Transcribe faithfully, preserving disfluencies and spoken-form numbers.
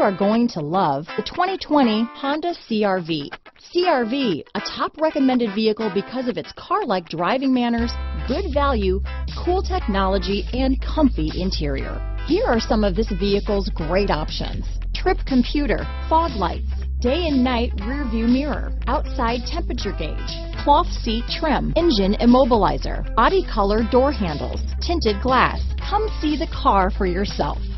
are going to love the twenty twenty Honda C R V. C R V, a top recommended vehicle because of its car-like driving manners, good value, cool technology, and comfy interior. Here are some of this vehicle's great options: trip computer, fog lights, day and night rear view mirror, outside temperature gauge, cloth seat trim, engine immobilizer, body color door handles, tinted glass. Come see the car for yourself.